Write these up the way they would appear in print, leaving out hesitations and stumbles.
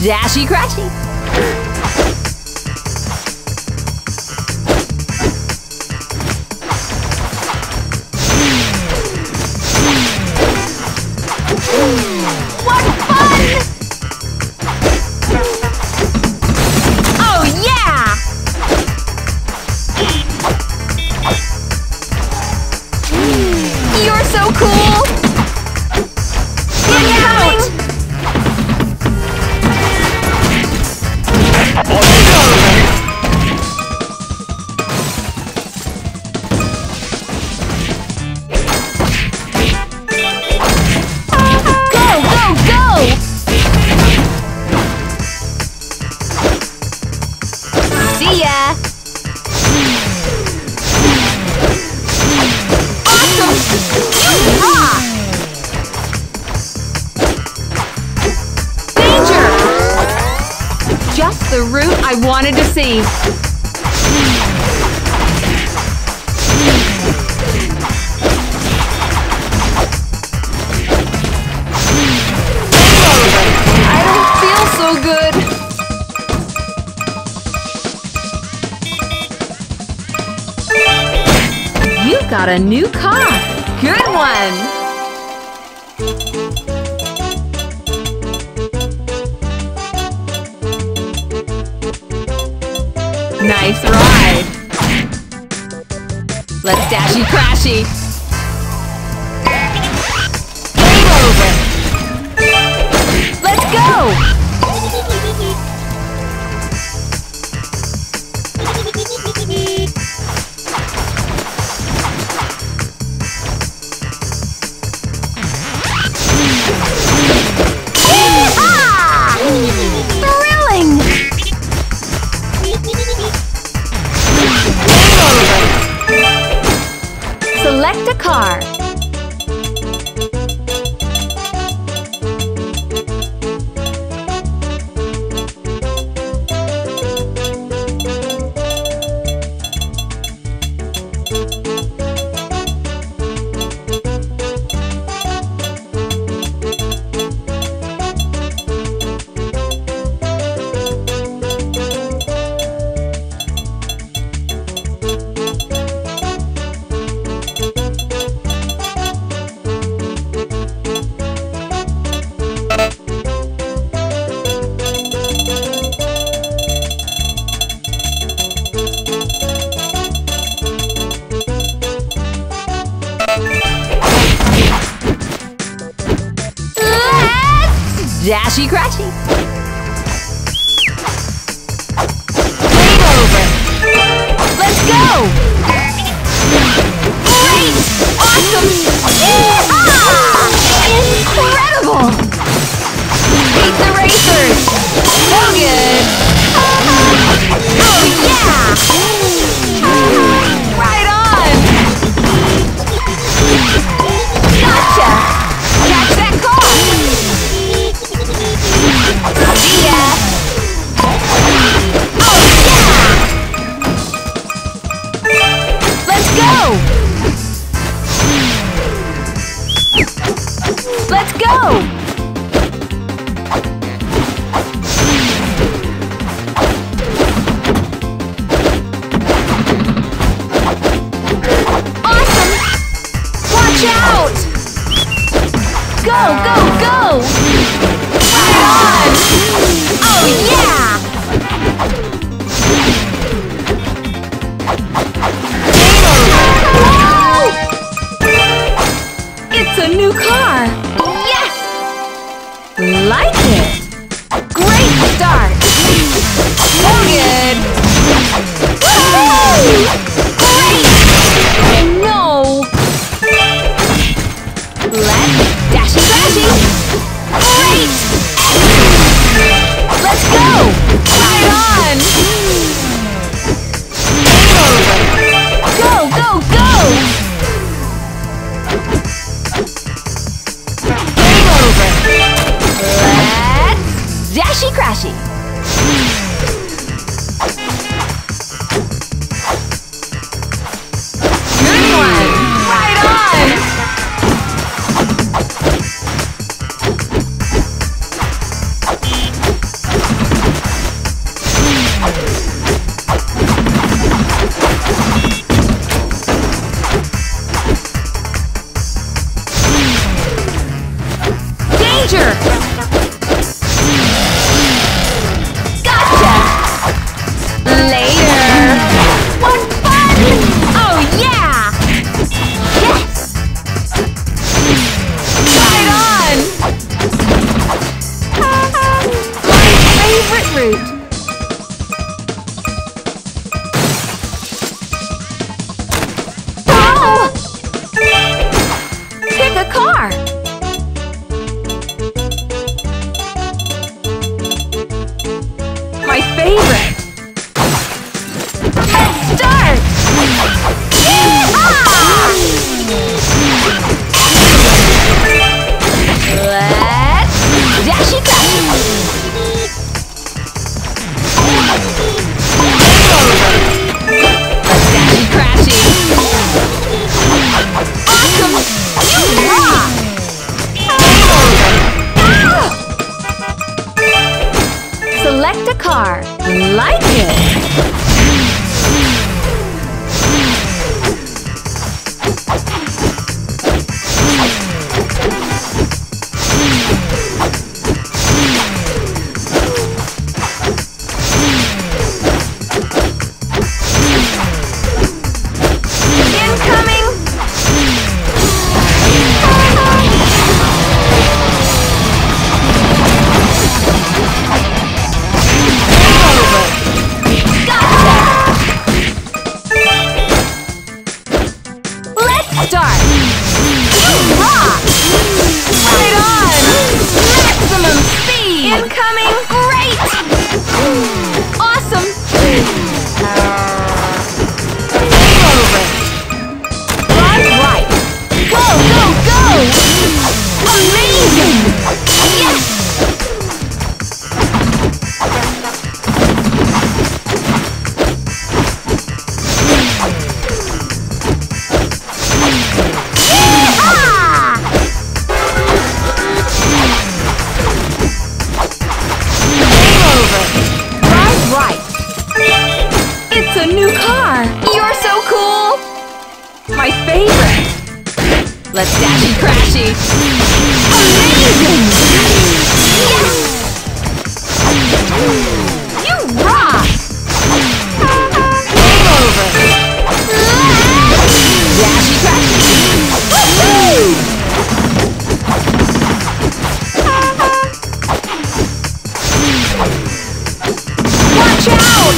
Dashy Crashy! What fun! Oh yeah! You're so cool! Get out! Go, go, go! See ya! Awesome! You rock! Danger! Just the route I wanted to see. I don't feel so good. You got a new car. Good one. Nice ride. Let's dashy crashy. Game over. Let's go. Yeehaw! Thrilling. Select a car. Dashy Crashy! Game over! Let's go! Great! Awesome! Yeehaw! Incredible! Beat the racers! So good! Oh yeah! Right on! Gotcha! Catch that car! See ya! Oh yeah! Let's go! Let's go! Awesome! Watch out! Go, go, go! Right on! Oh yeah! Whoa! It's a new car! Yes! Like it! Great start! So good! Woo! Great! No! Let's dashy crashy! Great! Let's go! Right on! Game over! Go, go, go! Game over! Let's dashy crashy! Good one! Right on! Danger! Gotcha! Later! What fun! Oh yeah! Yes! Right on! My favorite route! Oh! Pick a car! My favorite! Let's start! Yeehaw! Let's dashy dashy! Let's dashy crashy! Awesome! You rock! Select a car. Like it! Incoming! Start! You rock! Right on! Maximum speed! Incoming! Great! Awesome! Game over! Drive right! Go, go, go! Amazing! Yes! It's a new car! You're so cool! My favorite! Let's dashy crashy! Amazing! Yes! You rock! Game over! Dashy crashy! Woohoo! Watch out!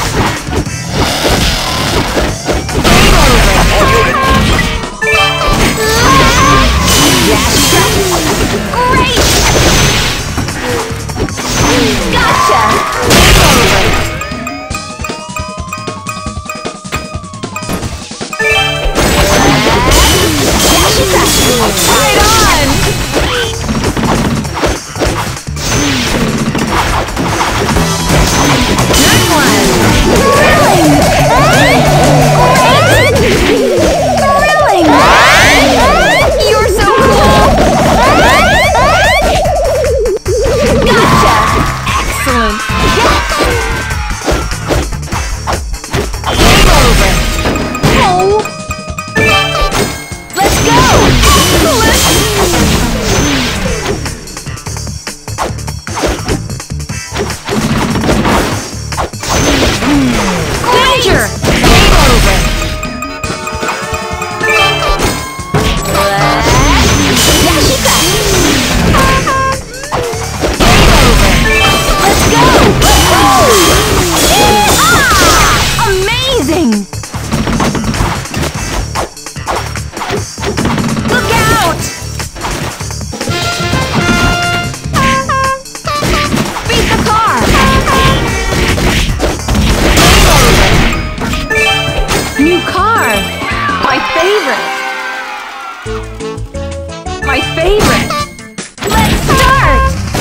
Great! Gotcha! Game over! Dashy crashy! Right on! Good one! Thrilling! Great! Thrilling! You're so cool! Gotcha! Excellent! Game over! Oh! Let's go! Excellent! Danger! Game over! Dashy crashy! Game over! Let's go! Ah! Amazing! Look out! Beat the car! New car! My favorite! My favorite! Let's start!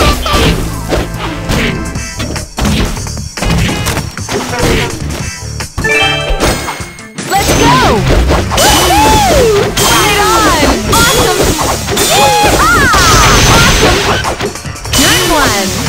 Let's go! Woohoo! Right on! Awesome! Yeehaw! Awesome! Good one!